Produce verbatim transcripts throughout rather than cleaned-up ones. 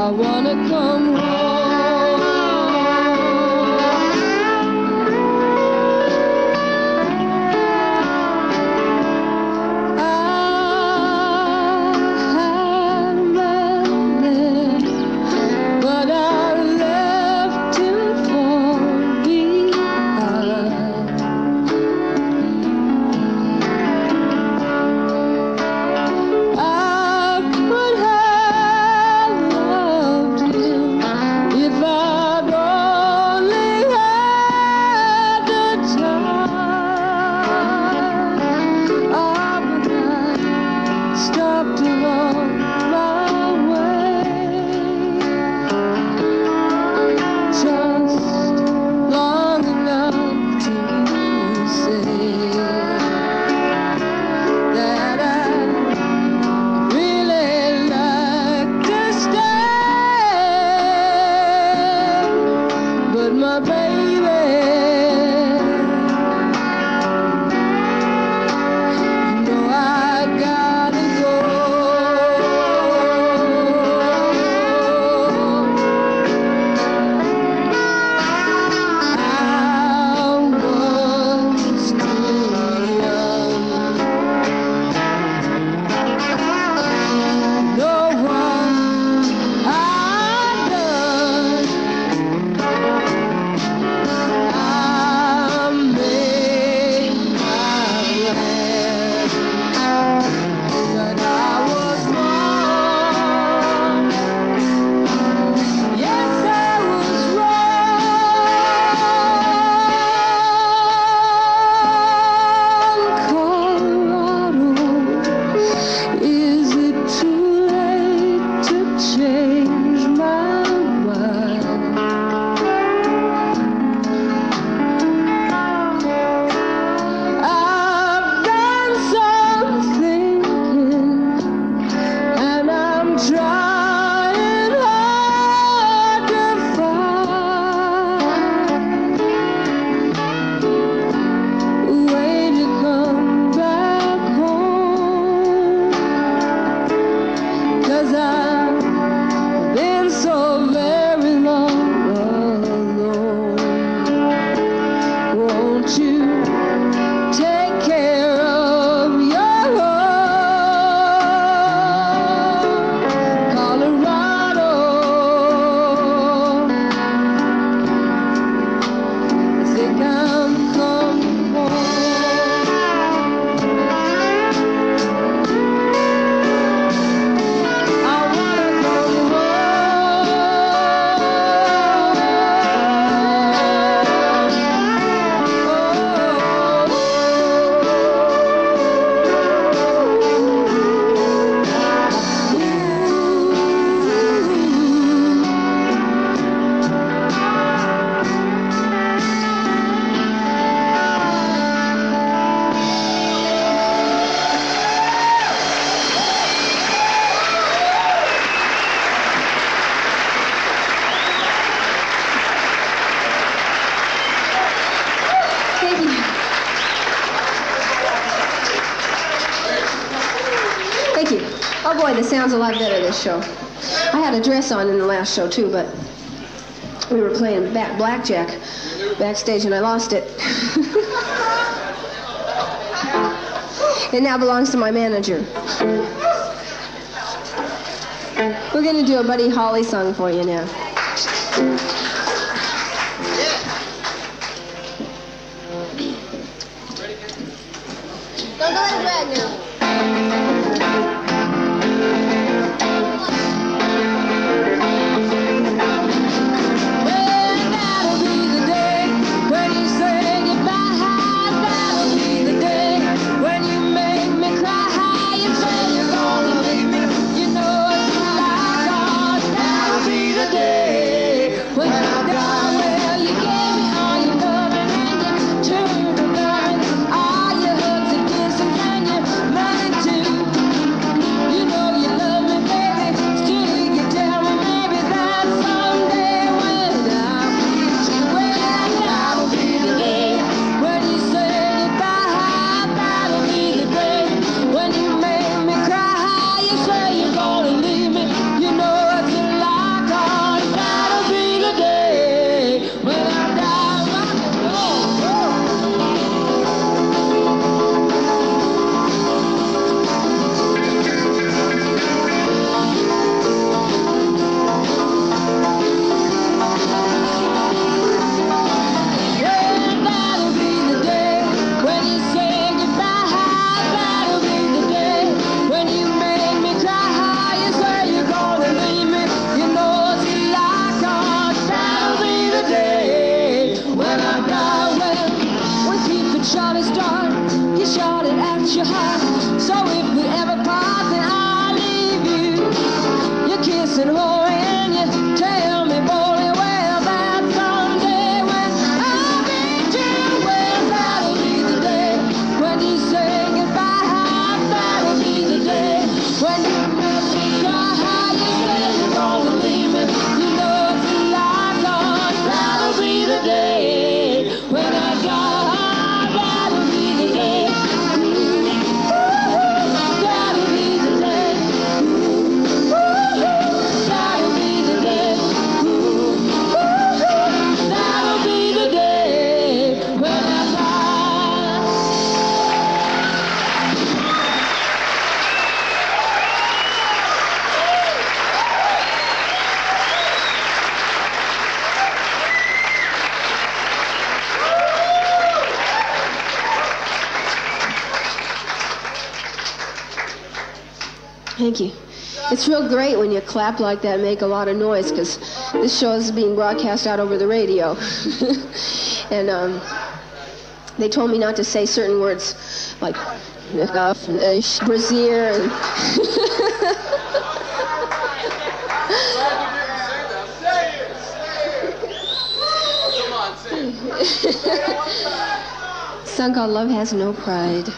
I wanna come home. It sounds a lot better this show. I had a dress on in the last show too, but we were playing back blackjack backstage and I lost it. It now belongs to my manager. We're going to do a Buddy Holly song for you now. Don't go in drag now. Turn around, all your hugs are kissing, can you listen, oh, and you tell me boldly, well, that someday when I'll meet you, well, that'll be the day when you say goodbye. That'll be the day when you make me cry. You say you're gonna leave me, you know it's a lie gone. That'll be the day when I die. That'll be the day. That'll be the day. That'll be the day. That'll be the day when I die. Thank you. It's real great when you clap like that and make a lot of noise, because this show is being broadcast out over the radio. And um, they told me not to say certain words like enough and uh, brassiere and song called Love Has No Pride.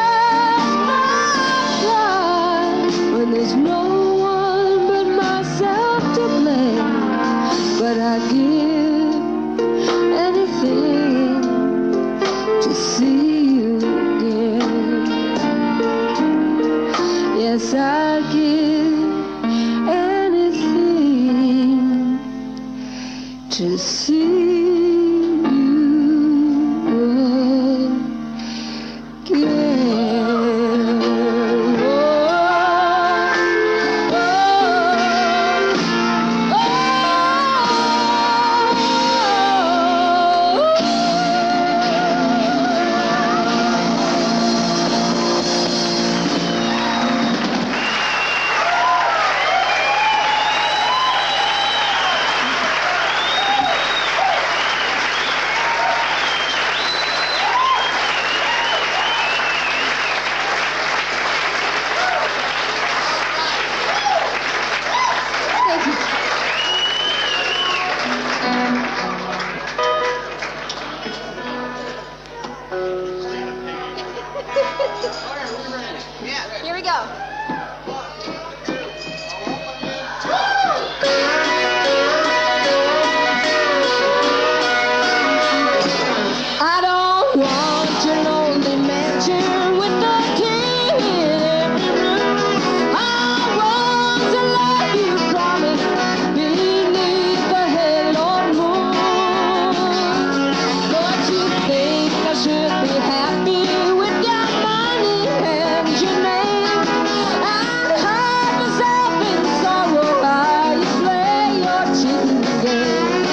There's no one but myself. to see Here we go. I don't want your lonely mansion with the key in every room. I want to love you, promise, beneath the halo moon. But you think I should be happy with your money and your name, and hurt myself in sorrow while you play your cheating game.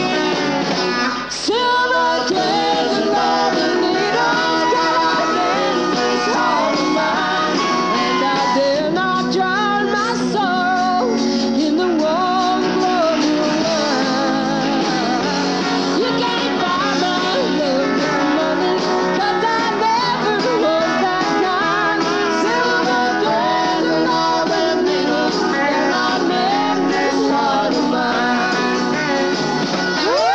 Silver days and golden needles cannot mend this heart of mine, and I dare not drown my sorrow in the warm glow of your wine. You can't buy my love with money, 'cause I never was that kind. Silver days and golden needles cannot mend this heart of mine. Woo!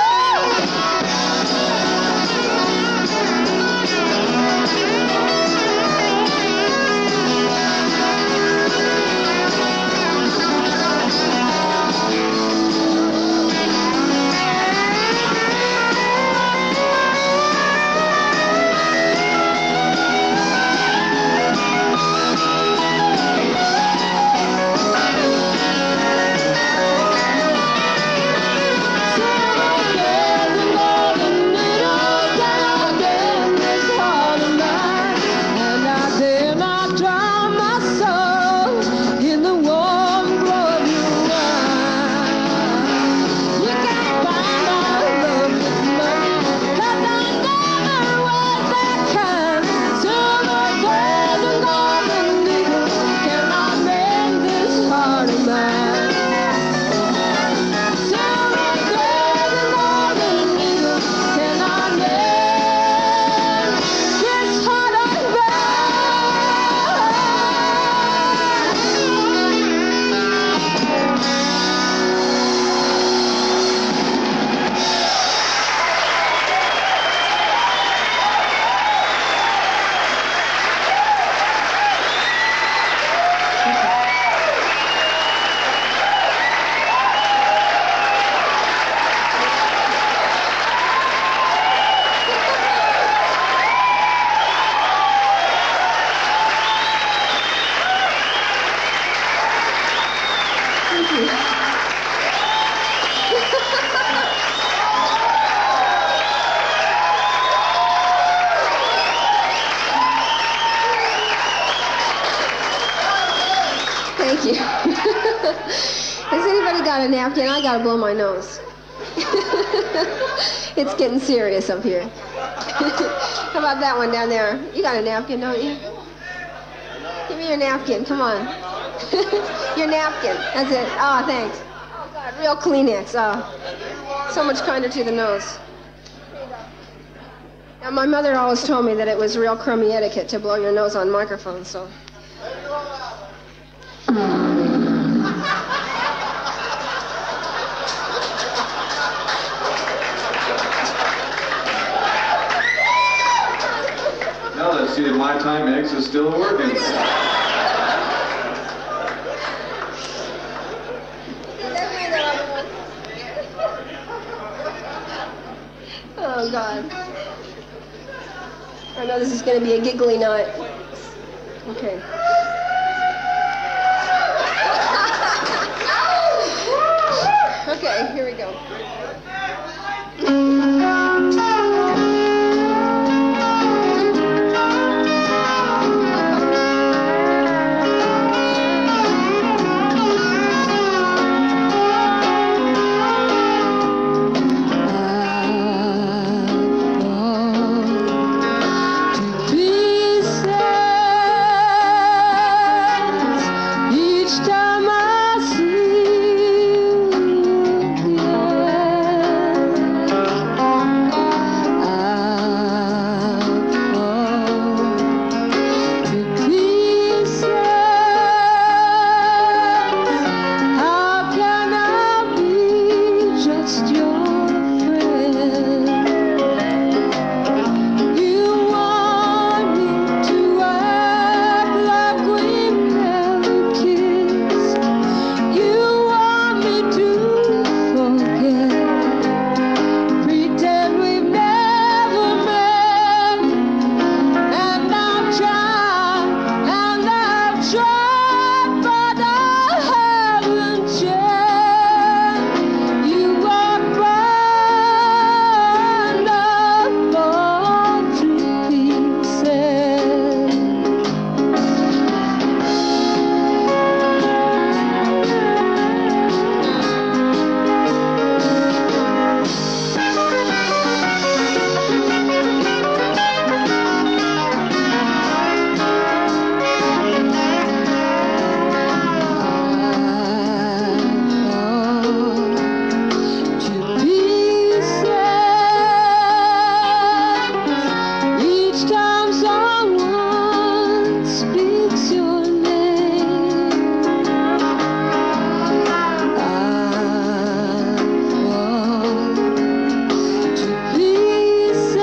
Thank you. Has anybody got a napkin? I gotta blow my nose. It's getting serious up here. How about that one down there? You got a napkin, don't you? Give me your napkin, come on. Your napkin, that's it. Oh, thanks. Oh, God, real Kleenex. Oh, so much kinder to the nose. Now, my mother always told me that it was real crummy etiquette to blow your nose on microphones, so... Now let's see if my Timex is still working. Oh, God. I know this is going to be a giggly night. Okay. Okay, here we go. each time I see you, I fall to pieces. How can I be just your friend? You want me to act like we never kissed. You want me to forget, pretend we've never met. And I've tried, and I've tried, but I haven't changed. You are burned up all to pieces. Each time someone speaks your name, I fall to pieces.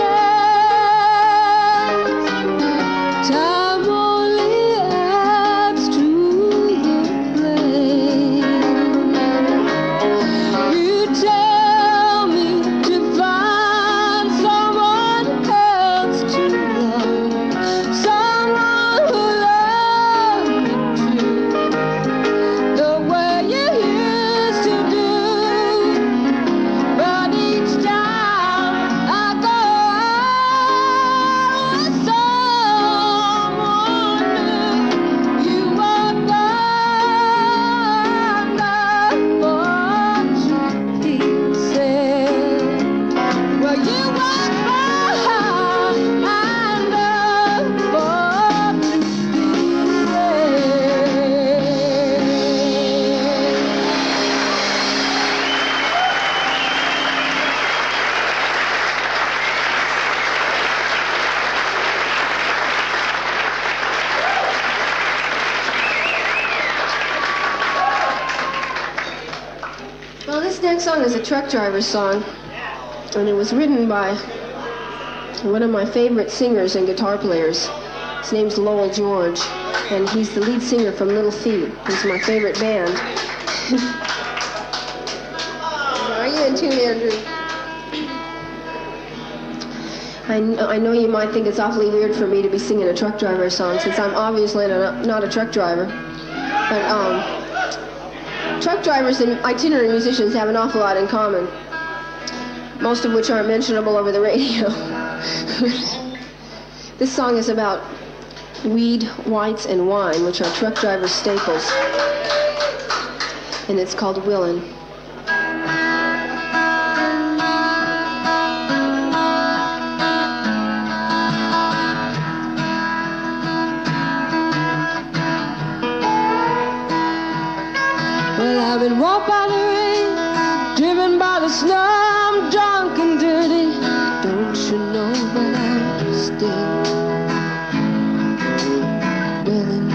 Time only adds to the flame. You tell me to find someone else to love, someone who loves me too, the way you used to do. But each time I go out with someone new, you are burned up all to pieces. Well, you are burned up all to Well, this next song is a truck driver song, and it was written by one of my favorite singers and guitar players. His name's Lowell George, and he's the lead singer from Little Feat. He's my favorite band. Are you in tune, Andrew? I, kn- I know you might think it's awfully weird for me to be singing a truck driver song, since I'm obviously not, not a truck driver. But um, truck drivers and itinerant musicians have an awful lot in common, most of which aren't mentionable over the radio. This song is about weed, whites, and wine, which are truck driver staples, and it's called Willin. Well, I've been walked by the rain, driven by the snow, I'm drunk and dirty. Don't you know that I'm still willing?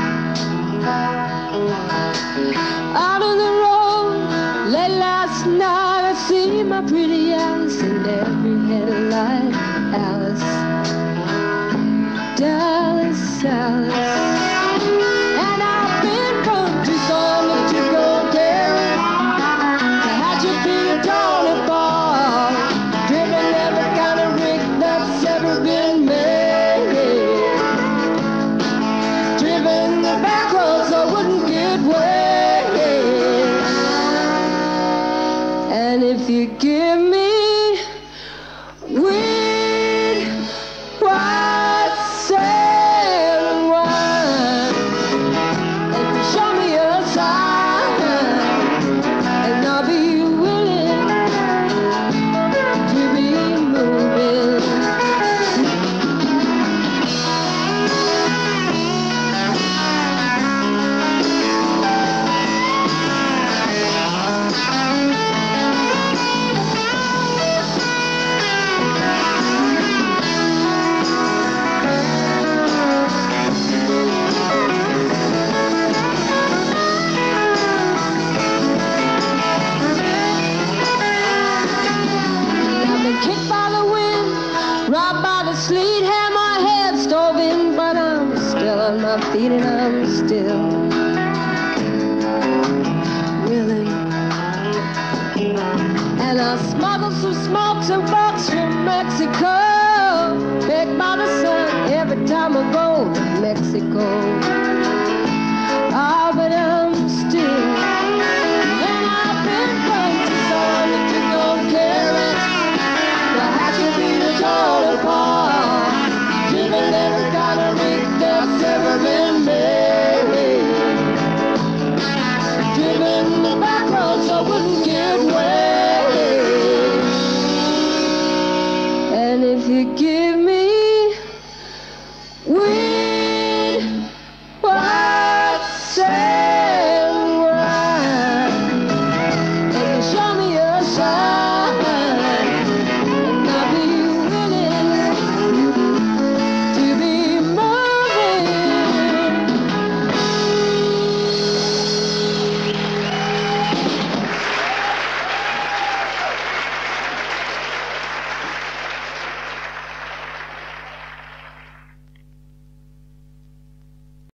Out on the road, late last night, I see my pretty Alice, and every headlight, Alice, Dallas, Alice. And I've been country song to go carry. Had you been a Tony Ball, driven every kind of rig that's ever been made, driven the back roads so I wouldn't get wet. I smuggle some smokes and folks from Mexico. Baked by the sun every time I go to Mexico.